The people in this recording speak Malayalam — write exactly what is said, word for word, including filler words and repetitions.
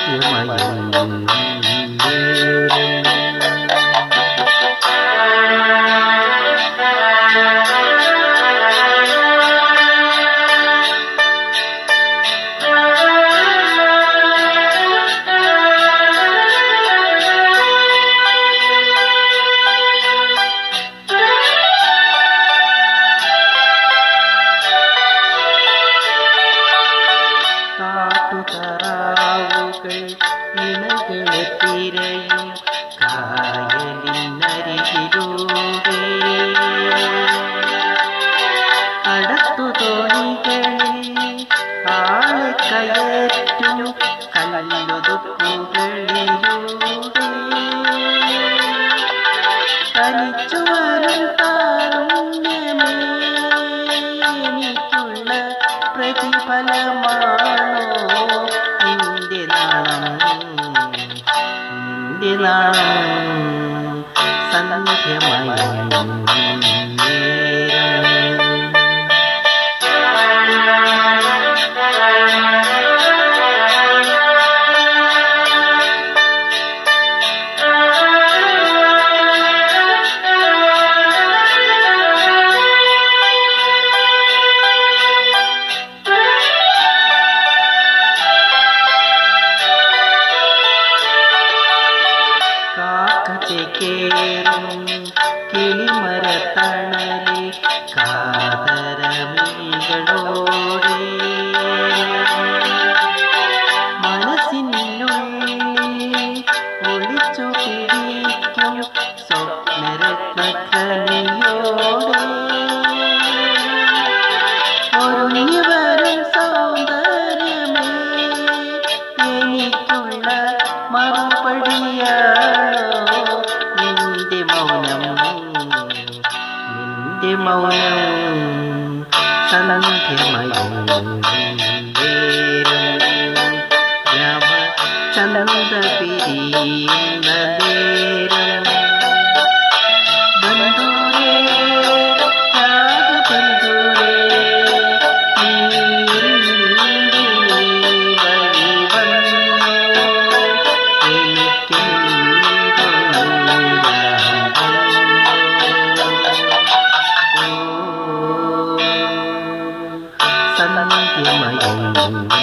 സന്ധ്യമയം കാട്ടുതറാവുകൾ ഇണകളെ തിരയും കായലിനരികിലൂടെ അടുത്തു തോണികളിൽ ആളെ കയറ്റും കല്ലുതുക്കുകളിലൂടെ തനിച്ചു വരും താരുണ്യമേ എനിക്കുള്ള പ്രതിഫലമാണോ നിന്റെ നാളം നിന്റെ നാളം സന്ധ്യമയം കേറും കിളിമരത്തണലെ കാതരമികളോടെ മനസ്സിനുള്ളിൽ ഒളിച്ചു പിടിക്കും സ്വപ്നരത്നഖനിയോടെ ഒരുങ്ങി വരും സൗന്ദര്യമേ എനിക്കുള്ള മറുപടിയാണോ നിന്റെ മൗനം നിന്റെ മൗനം സന്ധ്യമയം രാമ ചന്ദ പിരിയുന്ന നേരം ബന്ധുരേ രാഗബന്ധുരേ സന്ധ്യമയം